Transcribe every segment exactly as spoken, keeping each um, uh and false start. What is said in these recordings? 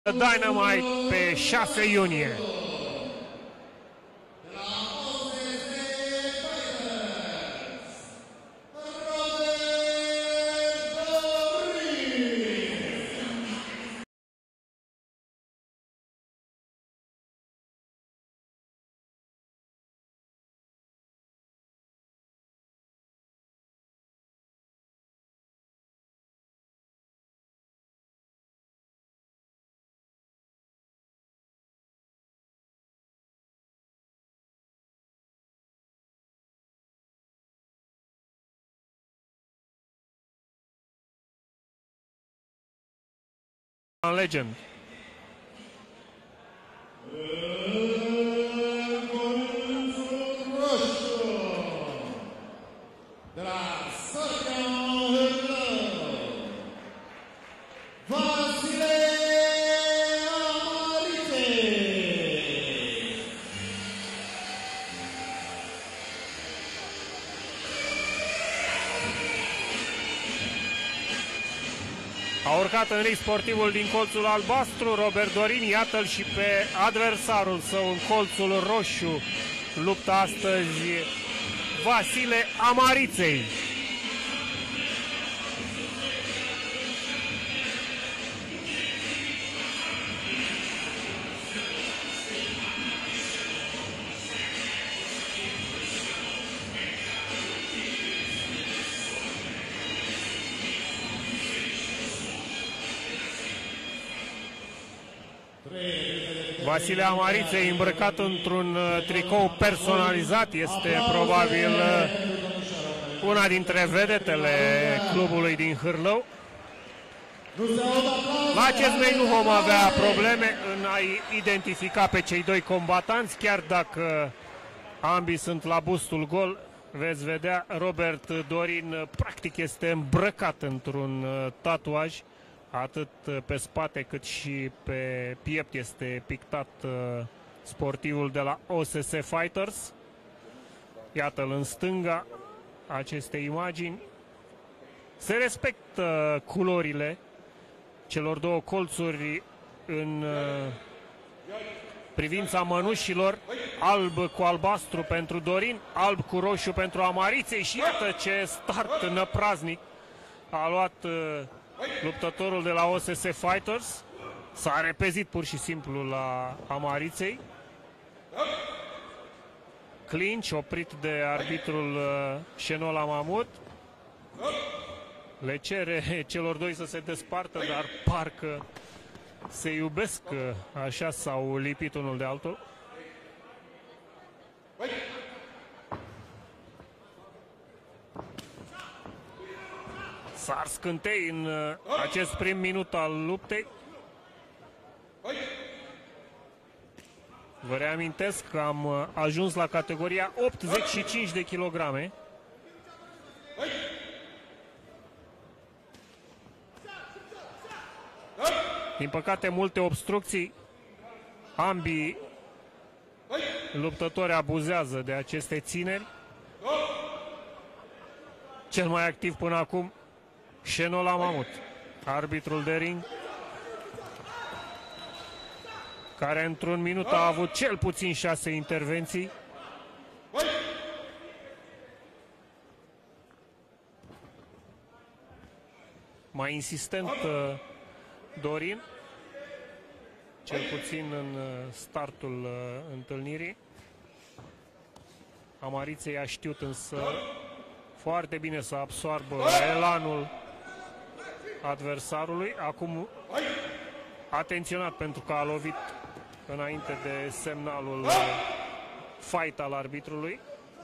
Dynamite pe șase iunie. Legend. De la Vasile Amariței. A urcat în ring sportivul din colțul albastru, Robert Dorin, iată-l și pe adversarul său în colțul roșu. Luptă astăzi Vasile Amariței. Vasile Amariței îmbrăcat într-un tricou personalizat, este probabil una dintre vedetele clubului din Hârlău. La acest meci nu vom avea probleme în a identifica pe cei doi combatanți, chiar dacă ambii sunt la bustul gol. Veți vedea, Robert Dorin practic este îmbrăcat într-un tatuaj. Atât pe spate cât și pe piept este pictat uh, sportivul de la O S S Fighters. Iată-l în stânga aceste imagini. Se respectă uh, culorile celor două colțuri în uh, privința mănușilor. Alb cu albastru pentru Dorin, alb cu roșu pentru Amariței și iată ce start năpraznic a luat uh, luptătorul de la O S S Fighters. S-a repezit pur și simplu la Amariței. Clinch oprit de arbitrul Shenola Mahmud. Le cere celor doi să se despartă, dar parcă se iubesc, așa s-au lipit unul de altul. S-ar scântei în acest prim minut al luptei. Vă reamintesc că am ajuns la categoria optzeci și cinci de kilograme. Din păcate, multe obstrucții. Ambii luptători abuzează de aceste țineri. Cel mai activ până acum, Shenola Mahmud, arbitrul de ring, care într-un minut a avut cel puțin șase intervenții. Mai insistent Dorin, cel puțin în startul întâlnirii. Amariței a știut însă foarte bine să absoarbă elanul adversarului. Acum atenționat pentru că a lovit înainte de semnalul fight al arbitrului.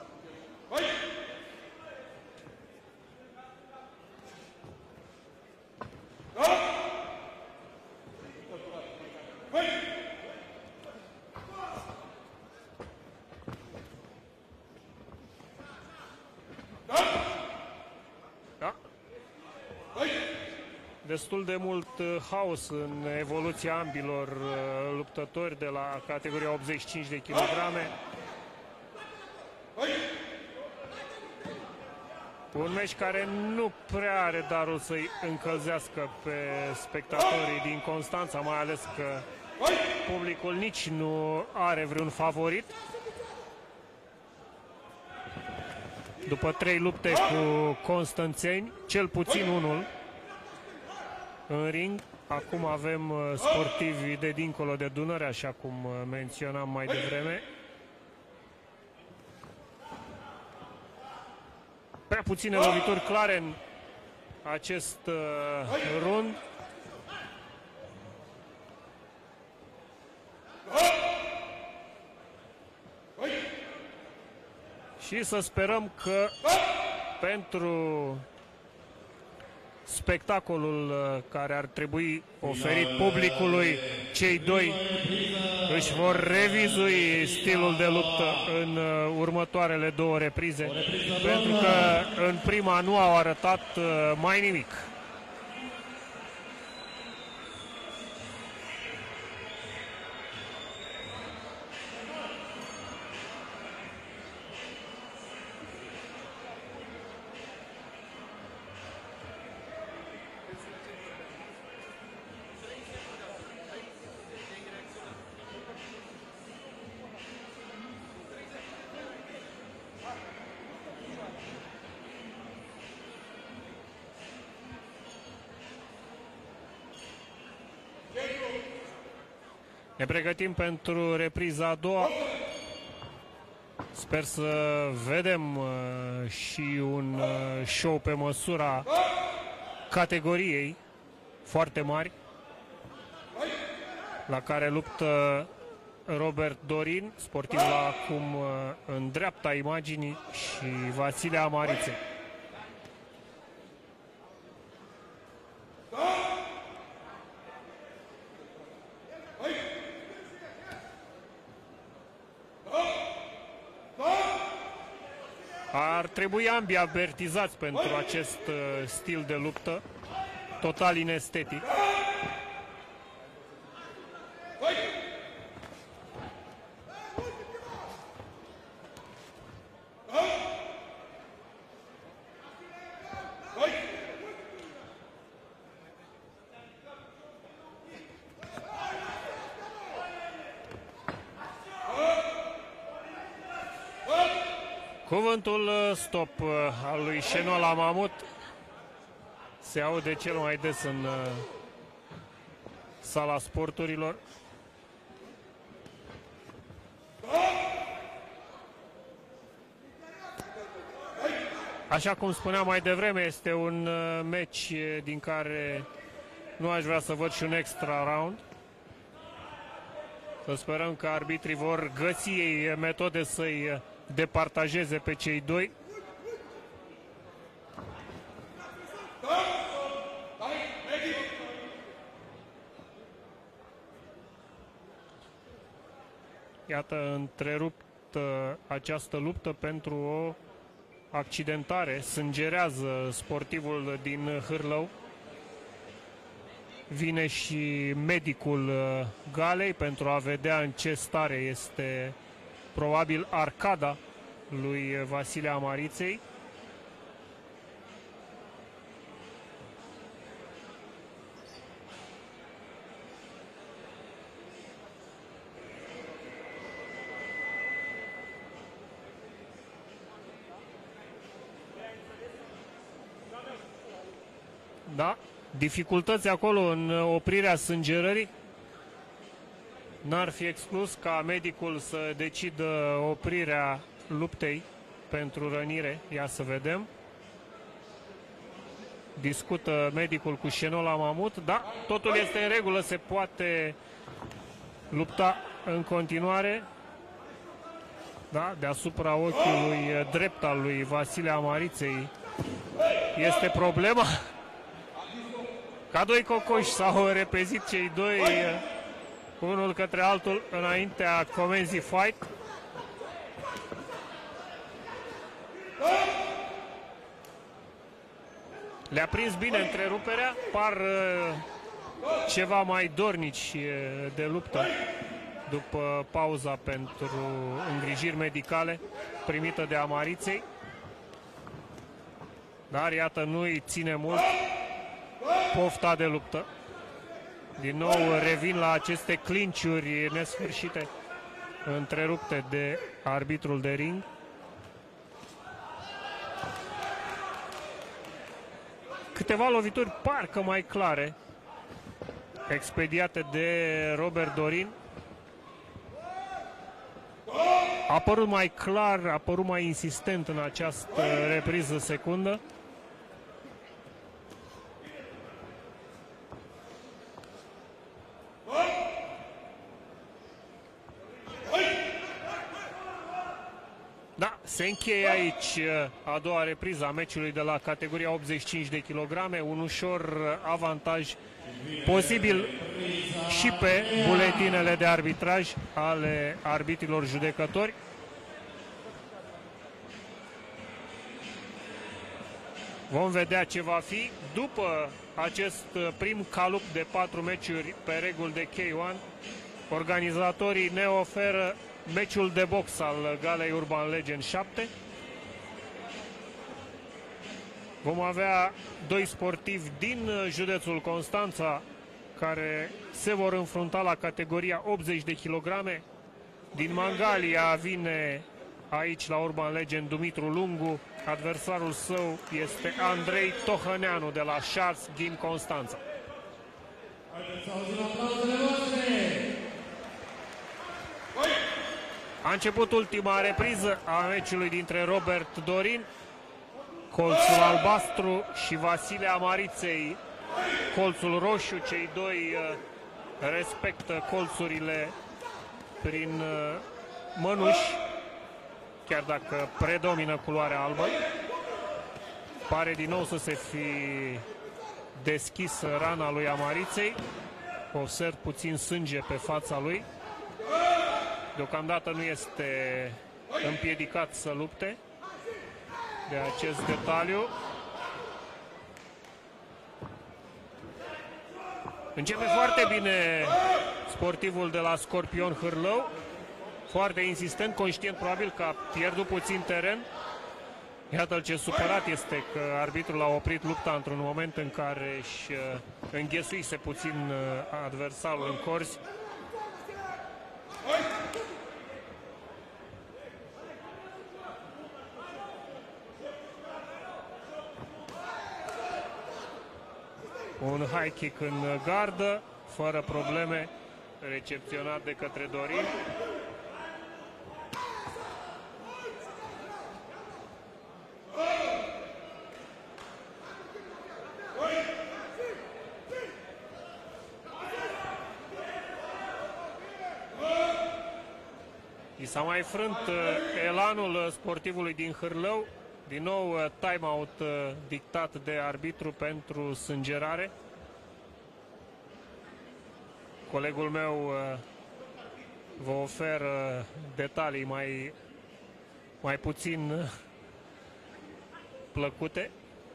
Destul de mult haos în evoluția ambilor luptători de la categoria optzeci și cinci de kilograme. Un meci care nu prea are darul să-i încălzească pe spectatorii din Constanța, mai ales că publicul nici nu are vreun favorit. După trei lupte cu constanțeni, cel puțin unul în ring. Acum avem sportivi de dincolo de Dunăre, așa cum menționam mai devreme. Prea puține lovituri clare în acest uh, rund. Și să sperăm că pentru spectacolul uh, care ar trebui oferit publicului, cei doi își vor revizui stilul de luptă în uh, următoarele două reprize, pentru că în prima nu au arătat uh, mai nimic. Ne pregătim pentru repriza a doua. Sper să vedem uh, și un uh, show pe măsura categoriei foarte mari, la care luptă Robert Dorin, sportiv la acum uh, în dreapta imaginii, și Vasile Amarițe. Ar trebui ambii avertizați pentru acest uh, stil de luptă total inestetic. Cuvântul stop al lui Șenola Mamut se aude cel mai des în sala sporturilor. Așa cum spuneam mai devreme, este un meci din care nu aș vrea să văd și un extra round. Să sperăm că arbitrii vor găsi ei metode să-i departajeze pe cei doi. Iată, întrerupt această luptă pentru o accidentare. Sângerează sportivul din Hârlău. Vine și medicul galei pentru a vedea în ce stare este probabil arcada lui Vasile Amariței. Da, dificultăți acolo în oprirea sângerării. N-ar fi exclus ca medicul să decidă oprirea luptei pentru rănire. Ia să vedem. Discută medicul cu Șenola Mamut. Da, totul este în regulă, se poate lupta în continuare. Da, deasupra ochiului drept al lui Vasile Amariței este problema. Ca doi cocoși s-au repezit cei doi, unul către altul, înaintea comenzii fight. Le-a prins bine întreruperea, par uh, ceva mai dornici uh, de luptă după pauza pentru îngrijiri medicale primită de Amariței. Dar iată, nu-i ține mult pofta de luptă. Din nou revin la aceste clinciuri nesfârșite, întrerupte de arbitrul de ring. Câteva lovituri parcă mai clare, expediate de Robert Dorin. A apărut mai clar, a apărut mai insistent în această repriză secundă. Da, se încheie aici a doua repriză a meciului de la categoria optzeci și cinci de kilograme, un ușor avantaj posibil și pe buletinele de arbitraj ale arbitrilor judecători. Vom vedea ce va fi după acest prim calup de patru meciuri pe reguli de K unu. Organizatorii ne oferă meciul de box al galei Urban Legend șapte. Vom avea doi sportivi din județul Constanța care se vor înfrunta la categoria optzeci de kilograme. Din Mangalia vine aici la Urban Legend Dumitru Lungu. Adversarul său este Andrei Tohăneanu de la Charles Ghim Constanța. A început ultima repriză a meciului dintre Robert Dorin, colțul albastru, și Vasile Amariței, colțul roșu. Cei doi uh, respectă colțurile prin uh, mănuși, chiar dacă predomină culoarea albă. Pare din nou să se fi deschis rana lui Amariței. Observ puțin sânge pe fața lui. Deocamdată nu este împiedicat să lupte de acest detaliu. Începe foarte bine sportivul de la Scorpion Hârlău. Foarte insistent, conștient probabil că a pierdut puțin teren. Iată-l ce supărat este că arbitrul a oprit lupta într-un moment în care își înghesuise puțin adversarul în corzi. Un high kick în gardă, fără probleme, recepționat de către Dorin. I s-a mai frânt elanul sportivului din Hârlău. Din nou time-out dictat de arbitru pentru sângerare. Colegul meu vă oferă detalii mai, mai puțin plăcute.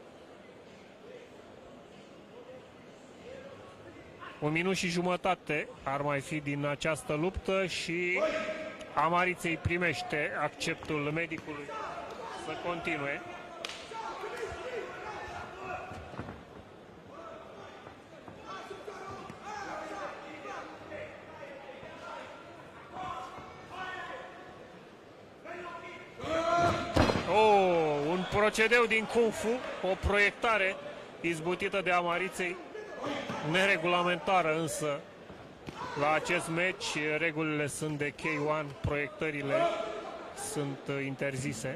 Un minut și jumătate ar mai fi din această luptă și Amariței primește acceptul medicului să continue. Oh, un procedeu din Kung Fu, o proiectare izbutită de Amariței, neregulamentară însă. La acest meci regulile sunt de K unu, proiectările sunt interzise.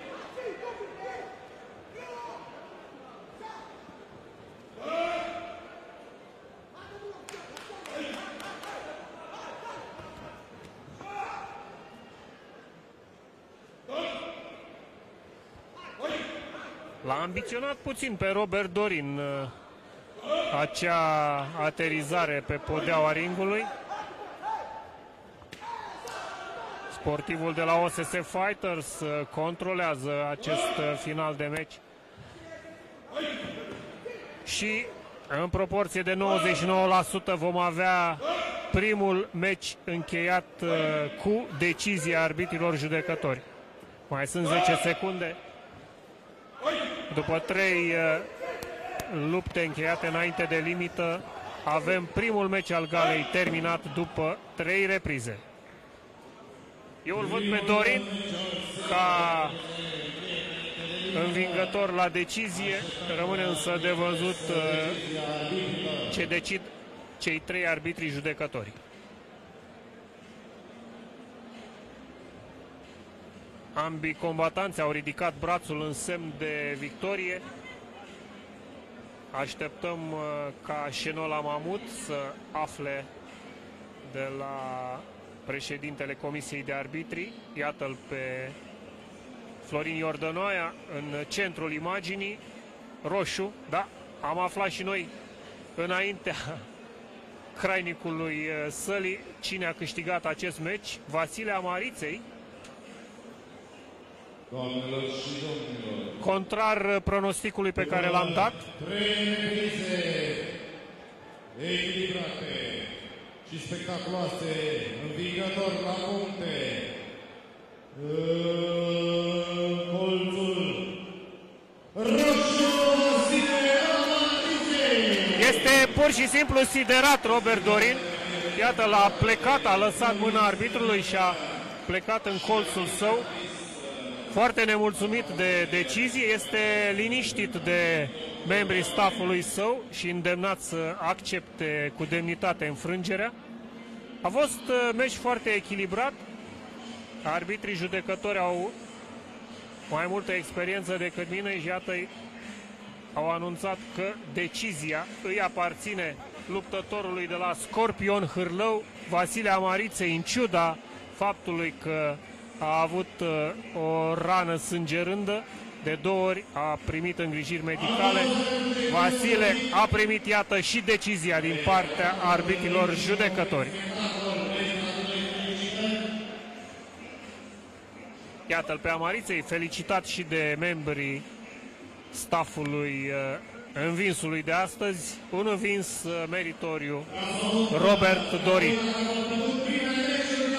L-a ambiționat puțin pe Robert Dorin acea aterizare pe podeaua ringului. Sportivul de la O S S Fighters controlează acest final de meci și în proporție de nouăzeci și nouă la sută vom avea primul meci încheiat cu decizia arbitrilor judecători. Mai sunt zece secunde După trei uh, lupte încheiate înainte de limită, avem primul meci al galei terminat după trei reprize. Eu îl văd pe Dorin ca învingător la decizie, rămâne însă de văzut uh, ce decid cei trei arbitri judecători. Ambii combatanți au ridicat brațul în semn de victorie. Așteptăm uh, ca Șenola Mamut să afle de la președintele Comisiei de Arbitri. Iată-l pe Florin Iordănoaia în centrul imaginii, roșu, da, am aflat și noi înaintea crainicului uh, sălii cine a câștigat acest meci, Vasile Amariței. Doamnelor și domnilor, contrar pronosticului pe care l-am dat. Trei reprize echilibrate și spectaculoase, învingător la punte, în colțul roșu, Vasile Amariței. Este pur și simplu siderat Robert Dorin. Iată, l-a plecat, a lăsat mâna arbitrului și a plecat în colțul său. Foarte nemulțumit de decizie, este liniștit de membrii staffului său și îndemnat să accepte cu demnitate înfrângerea. A fost meci foarte echilibrat. Arbitrii judecători au mai multă experiență decât mine și iată au anunțat că decizia îi aparține luptătorului de la Scorpion Hârlău, Vasile Amariței, în ciuda faptului că a avut uh, o rană sângerândă, de două ori a primit îngrijiri medicale. Vasile a primit, iată, și decizia din partea arbitrilor judecători. Iată-l pe Amariței, felicitat și de membrii staffului uh, învinsului de astăzi, un învins uh, meritoriu, Robert Dorin.